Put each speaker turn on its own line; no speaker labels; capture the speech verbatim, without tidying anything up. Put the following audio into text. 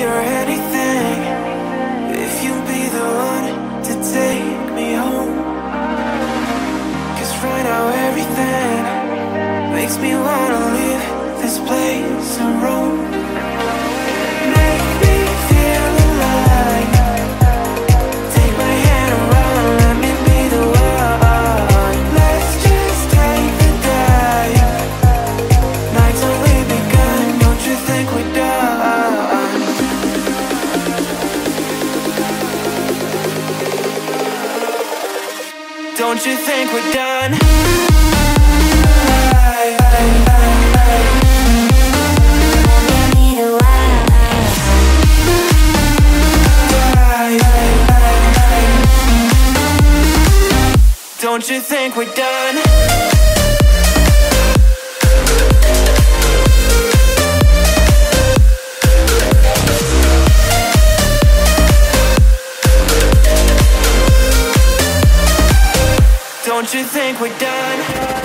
or anything, if you'll be the one to take me home. Cause right now everything makes me wanna leave this place and roam. Make me feel alive. Take my hand around, let me be the one. Let's just take the dive. Night's only begun, don't you think we're done? Don't you think we're done? Don't you think we're done? Don't you think we're done?